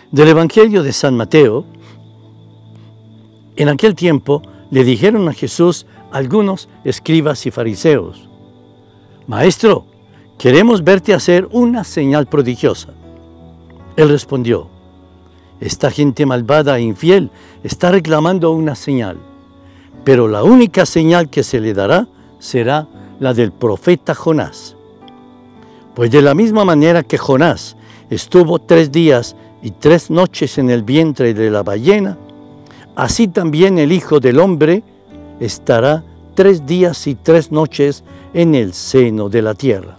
Del Evangelio de San Mateo, en aquel tiempo le dijeron a Jesús algunos escribas y fariseos: Maestro, queremos verte hacer una señal prodigiosa. Él respondió: esta gente malvada e infiel está reclamando una señal, pero la única señal que se le dará será la del profeta Jonás. Pues de la misma manera que Jonás estuvo 3 días y 3 noches en el vientre de la ballena, así también el Hijo del Hombre estará 3 días y 3 noches en el seno de la tierra.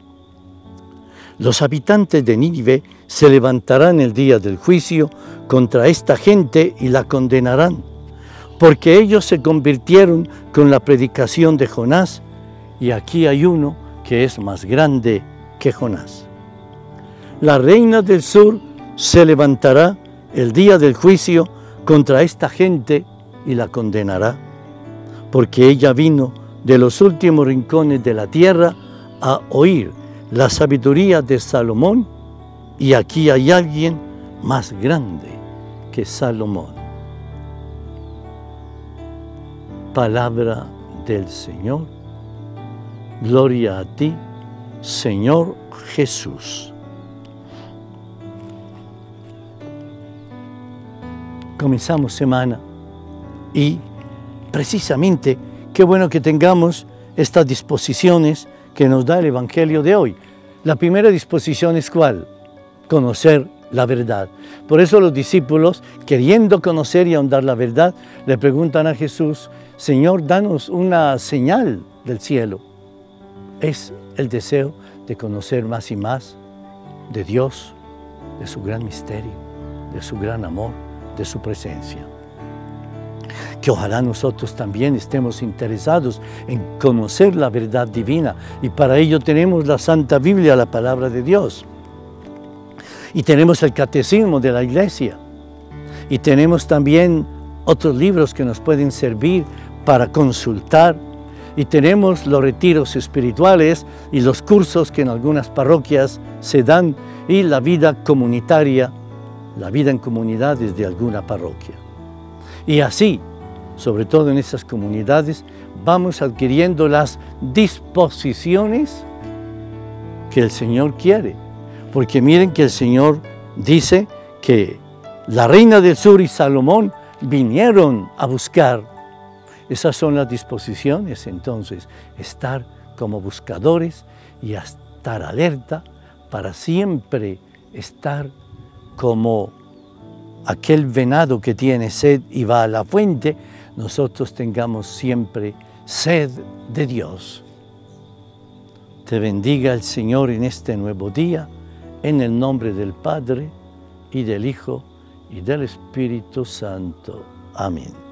Los habitantes de Nínive se levantarán el día del juicio contra esta gente y la condenarán, porque ellos se convirtieron con la predicación de Jonás, y aquí hay uno que es más grande que Jonás. La reina del sur se levantará el día del juicio contra esta gente y la condenará, porque ella vino de los últimos rincones de la tierra a oír la sabiduría de Salomón, y aquí hay alguien más grande que Salomón. Palabra del Señor. Gloria a ti, Señor Jesús. Comenzamos semana y precisamente qué bueno que tengamos estas disposiciones que nos da el Evangelio de hoy. La primera disposición es ¿cuál? Conocer la verdad. Por eso los discípulos, queriendo conocer y ahondar la verdad, le preguntan a Jesús: Señor, danos una señal del cielo. Es el deseo de conocer más y más de Dios, de su gran misterio, de su gran amor, de su presencia. Que ojalá nosotros también estemos interesados en conocer la verdad divina, y para ello tenemos la Santa Biblia, la palabra de Dios, y tenemos el Catecismo de la Iglesia, y tenemos también otros libros que nos pueden servir para consultar, y tenemos los retiros espirituales y los cursos que en algunas parroquias se dan, y la vida comunitaria, la vida en comunidades de alguna parroquia. Y así, sobre todo en esas comunidades, vamos adquiriendo las disposiciones que el Señor quiere. Porque miren que el Señor dice que la reina del sur y Salomón vinieron a buscar. Esas son las disposiciones, entonces, estar como buscadores y estar alerta para siempre estar como aquel venado que tiene sed y va a la fuente. Nosotros tengamos siempre sed de Dios. Te bendiga el Señor en este nuevo día, en el nombre del Padre, y del Hijo, y del Espíritu Santo. Amén.